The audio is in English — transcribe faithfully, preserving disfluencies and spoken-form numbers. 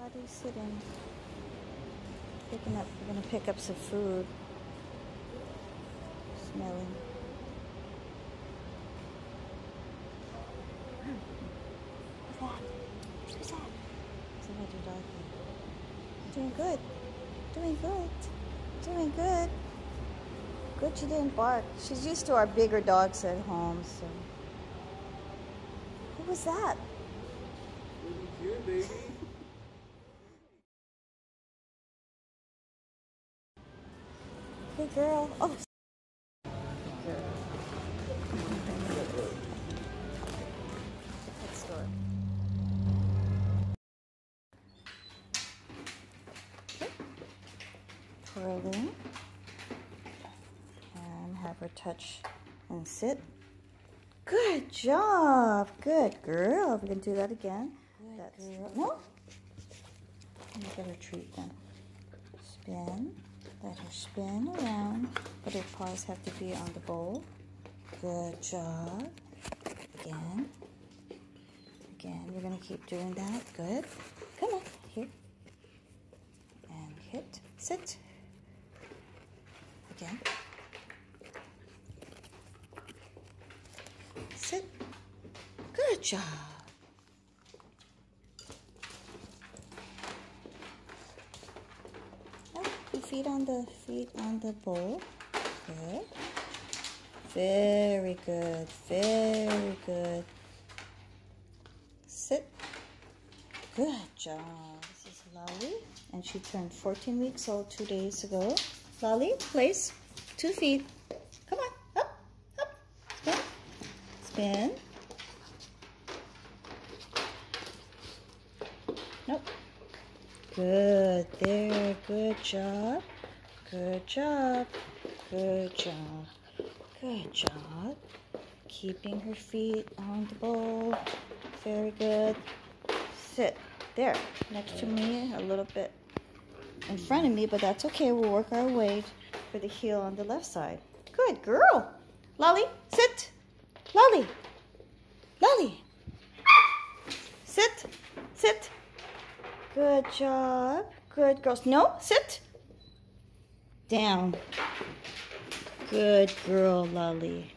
Lollie's sitting. Picking up, we're gonna pick up some food. Smelling. What's that? What's that? What's that your dog? Doing good. Doing good. Doing good. Good she didn't bark. She's used to our bigger dogs at home, so. Who was that? You, baby. Good girl. Oh. Good girl. Pet store. Twirling. And have her touch and sit. Good job. Good girl. We're going to do that again. Good That's, girl. No? Let me get her treat then. Spin. Let her spin around, but her paws have to be on the bowl. Good job. Again. Again, you're going to keep doing that. Good. Come on. Here. And hit. Sit. Again. Sit. Good job. Feet on the feet on the bowl. Good. Very good. Very good. Sit. Good job. This is Lolly, and she turned fourteen weeks old two days ago. Lolly, place. Two feet. Come on. Up. Up. Spin. Spin. Nope. Good, there, good job, good job, good job, good job. Keeping her feet on the bowl, very good. Sit, there, next to me, a little bit in front of me, but that's okay, we'll work our way for the heel on the left side. Good girl. Lolly, sit. Lolly, Lolly, sit, sit. Good job. Good girls. No, sit. Down. Good girl, Lolly.